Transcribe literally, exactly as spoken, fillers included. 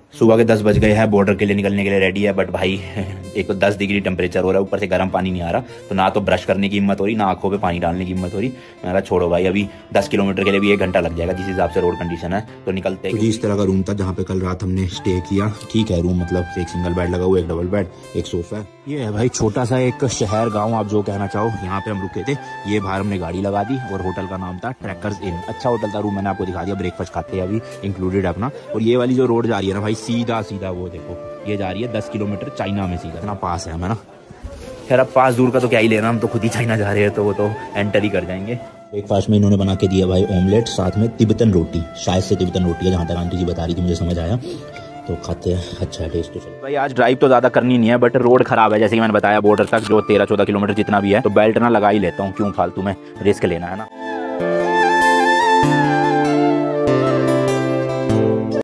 सुबह के दस बज गए हैं, बॉर्डर के लिए निकलने के लिए रेडी है। बट भाई एक तो दस डिग्री टेम्परेचर हो रहा है, ऊपर से गर्म पानी नहीं आ रहा, तो ना तो ब्रश करने की हिम्मत हो रही, ना आंखों पे पानी डालने की हिम्मत हो रही। मैं कहा छोड़ो भाई, अभी दस किलोमीटर के लिए भी एक घंटा लग जाएगा जिस हिसाब से रोड कंडीशन है, तो निकलते हैं। तो इस तरह का रूम था जहाँ पे कल रात हमने स्टे किया। ठीक है रूम, मतलब एक सिंगल बेड लगा हुआ, एक डबल बेड, एक सोफा। ये है भाई छोटा सा एक शहर गाँव, आप जो कहना चाहो। यहाँ पे हम रुके थे, ये बाहर हमने गाड़ी लगा दी और होटल का नाम था ट्रैकर्स इन। अच्छा होटल था, रूम मैंने आपको दिखा दिया, ब्रेकफास्ट खाते हैं अभी इंक्लूडेड अपना। और ये वाली जो रोड जा रही है ना भाई, सीधा सीधा वो देखो, ये जा रही है दस किलोमीटर चाइना में, सीधा इतना पास है हमें ना। खैर अब पास दूर का तो क्या ही लेना, हम तो खुद ही चाइना जा रहे हैं, तो वो तो एंटर ही कर जाएंगे। ब्रेकफास्ट में इन्होंने बना के दिया भाई ऑमलेट, साथ में तिब्बतन रोटी, शायद से तिब्बतन रोटी है जहाँ तक आंटी जी बता रही थी, मुझे समझ आया। तो खाते हैं, अच्छा है टेस्ट तो। चलो भाई आज ड्राइव तो ज़्यादा करनी नहीं है, बट रोड खराब है जैसे कि मैंने बताया, बॉर्डर तक जो तेरह चौदह किलोमीटर जितना भी है, तो बेल्ट ना लगा ही लेता हूँ, क्यों फालतू में रिस्क लेना है ना।